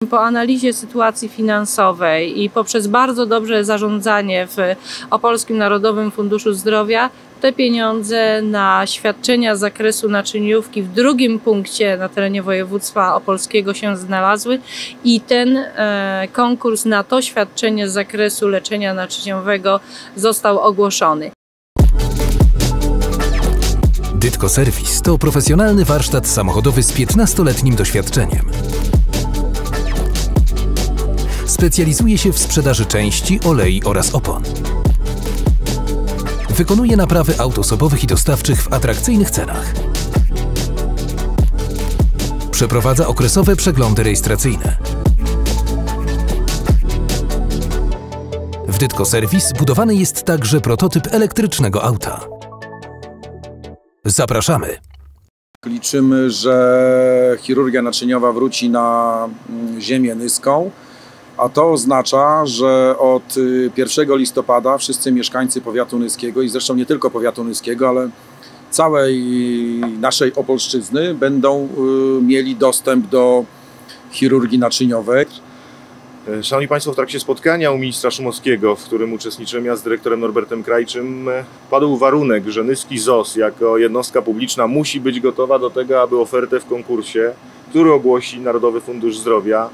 Po analizie sytuacji finansowej i poprzez bardzo dobre zarządzanie w Opolskim Narodowym Funduszu Zdrowia te pieniądze na świadczenia z zakresu naczyniówki w drugim punkcie na terenie województwa opolskiego się znalazły i ten konkurs na to świadczenie z zakresu leczenia naczyniowego został ogłoszony. Dytko Serwis to profesjonalny warsztat samochodowy z 15-letnim doświadczeniem. Specjalizuje się w sprzedaży części, olei oraz opon. Wykonuje naprawy aut osobowych i dostawczych w atrakcyjnych cenach. Przeprowadza okresowe przeglądy rejestracyjne. W Dytko Serwis budowany jest także prototyp elektrycznego auta. Zapraszamy! Liczymy, że chirurgia naczyniowa wróci na ziemię nyską, a to oznacza, że od 1 listopada wszyscy mieszkańcy powiatu nyskiego i zresztą nie tylko powiatu nyskiego, ale całej naszej Opolszczyzny będą mieli dostęp do chirurgii naczyniowej. Szanowni Państwo, w trakcie spotkania u ministra Szumowskiego, w którym uczestniczyłem ja z dyrektorem Norbertem Krajczym, padł warunek, że nyski ZOS jako jednostka publiczna musi być gotowa do tego, aby ofertę w konkursie, który ogłosi Narodowy Fundusz Zdrowia,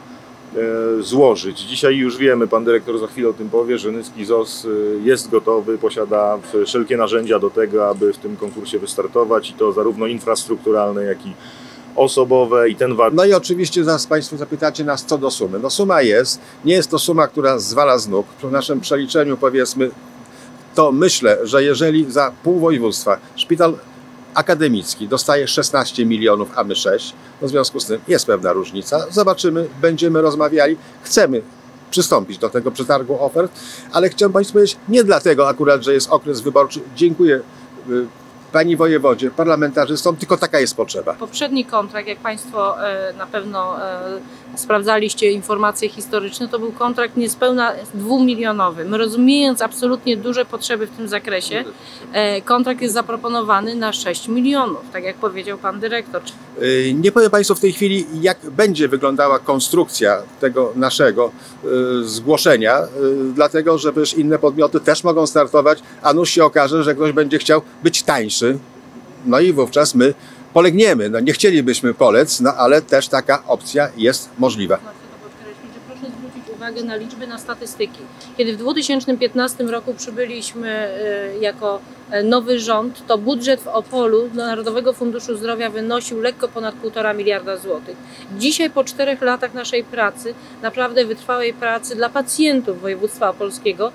złożyć. Dzisiaj już wiemy, pan dyrektor za chwilę o tym powie, że nyski ZOS jest gotowy, posiada wszelkie narzędzia do tego, aby w tym konkursie wystartować i to zarówno infrastrukturalne, jak i osobowe i ten warunek. No i oczywiście zaraz Państwo zapytacie nas co do sumy. No suma jest, nie jest to suma, która zwala z nóg. W naszym przeliczeniu powiedzmy, to myślę, że jeżeli za pół województwa szpital akademicki dostaje 16 milionów, a my 6, w związku z tym jest pewna różnica. Zobaczymy, będziemy rozmawiali, chcemy przystąpić do tego przetargu ofert, ale chciałem Państwu powiedzieć, nie dlatego akurat, że jest okres wyborczy. Dziękuję Pani wojewodzie, parlamentarzystom, tylko taka jest potrzeba. Poprzedni kontrakt, jak Państwo na pewno sprawdzaliście informacje historyczne, to był kontrakt niespełna 2-milionowy. My, rozumiejąc absolutnie duże potrzeby w tym zakresie, kontrakt jest zaproponowany na 6 milionów, tak jak powiedział Pan dyrektor. Nie powiem Państwu w tej chwili, jak będzie wyglądała konstrukcja tego naszego zgłoszenia, dlatego że też inne podmioty też mogą startować, a nuż się okaże, że ktoś będzie chciał być tańszy, no i wówczas my polegniemy. No nie chcielibyśmy polec, no ale też taka opcja jest możliwa. Proszę zwrócić uwagę na liczby, na statystyki. Kiedy w 2015 roku przybyliśmy jako nowy rząd, to budżet w Opolu do Narodowego Funduszu Zdrowia wynosił lekko ponad 1,5 miliarda złotych. Dzisiaj po 4 latach naszej pracy, naprawdę wytrwałej pracy dla pacjentów województwa opolskiego,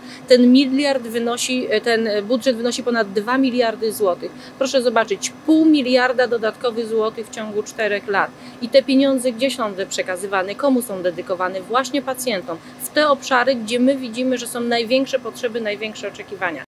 ten budżet wynosi ponad 2 miliardy złotych. Proszę zobaczyć, 0,5 miliarda dodatkowych złotych w ciągu 4 lat. I te pieniądze gdzie są przekazywane, komu są dedykowane? Właśnie pacjentom. W te obszary, gdzie my widzimy, że są największe potrzeby, największe oczekiwania.